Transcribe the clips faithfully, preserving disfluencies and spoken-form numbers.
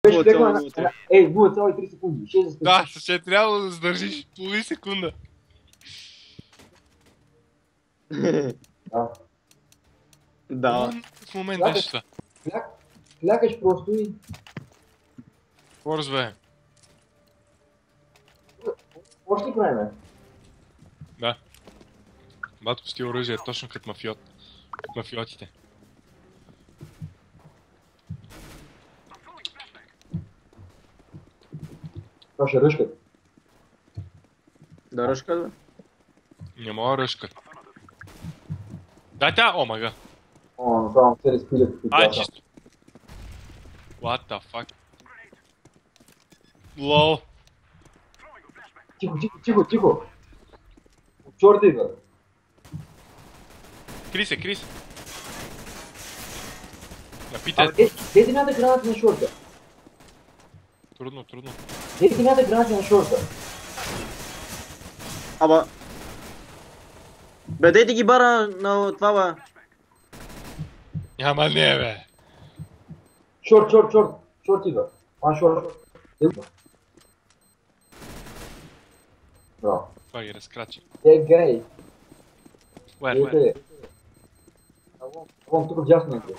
Беше леко на... Ей, нула цяло и три секунди. шест секунди. Да, ще е трябвало да задържиш половин секунда. Да. Да. В момент беше това. Кляк, клякаш просто и... Форс бе. Може ли правим? Да. Батко с тия оръжие е точно като мафиот. Като мафиотите. Това ще ръшкат. Да ръшкат, бе. Не мога да ръшкат. Дай тя, о мага. О, но само се разпилят. Ай, чисто. What the fuck? Лол. Тихо, тихо, тихо, тихо. Чорта идва. Кри се, кри се. А, Напите. де, де ти мята гранати на шорта? Трудно, трудно. Де ти мята гранати на шорта? Ама... Бе, дайте ги бара на това, бе. Ама не бе. Шорт, шорт, шорт. Шорт идва. А, шорт. Де идва? Браво. Това ги разкрачи. Е, гей. Where, Е, where? къде? Вон, тук в дясното.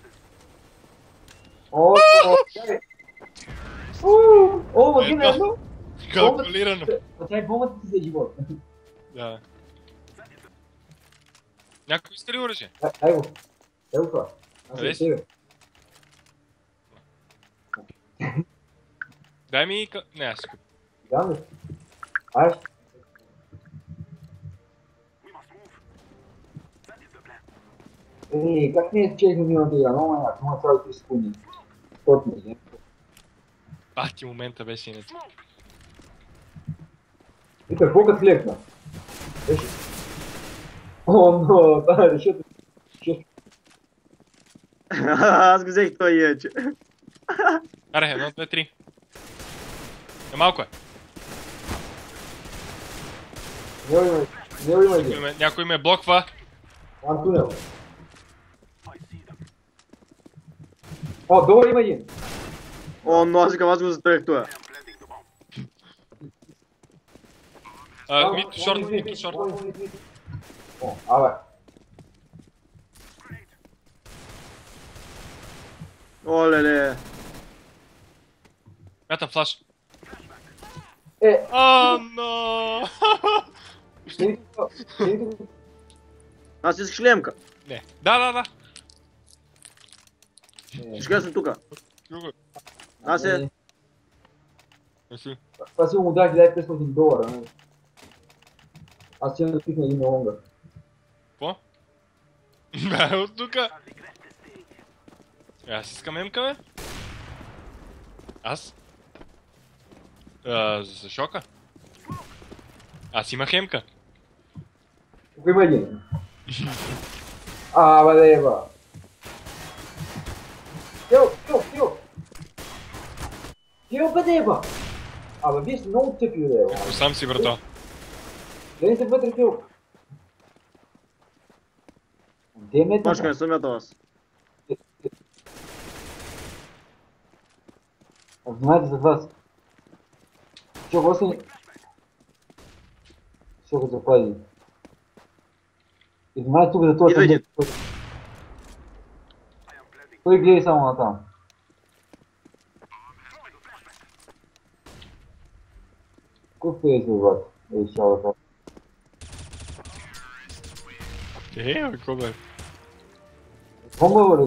О, о, гей. Уу, О, магина Ето. едно. Калкулирано. А тя е бомбата ти за живот. Да. Някой иска ли оръжие? Ай, ай го. Ай го това. Аз Къде съм си? тебе. Дай ми... ка- Не, аз искам. Дам ли? Ай. Ей, как не е честно миналата игра? Много маяк, нула цяло и три секунди. Точно, не? А, ти момента беше иначе. И какво като лекна? Беше. О, но, да, защото... Аз го взех той иначе. Аре, едно, две, три. Е, малко е. Него има, него има Някой един. ме, някой ме блоква. Там тунел. О, долу има един. О, но аз аз го затрех това. А, мито шорт, мито шорт. О, абе. О, леле. Мятам флаш. Е, О, но! ще ви Аз искаш шлемка. Не. Да, да, да. Ще съм тука. Друго. Аз е... Не си. Това си му дах хиляда и петстотин долара. Не? Аз ще да пикна един на лонга. Какво? Бе, от тука. Е, аз искам емка, бе. Аз? А, за шока. Аз имах емка. Тук има един. А, бе, еба. Кил, кил, кил. Кил, къде еба? Абе, вие сте много тъпи, бе, еба. Сам си, брато. Гледай се вътре, кил. Де ме Точка не съм ятел аз. Внимайте зад вас. Чо, какво си... Що го запази? И внимайте тук за това... Идва един. Той гледай само натам. Кой пее се, брат? Ей, шала да. Е, бе, какво бе? Бомба, бе,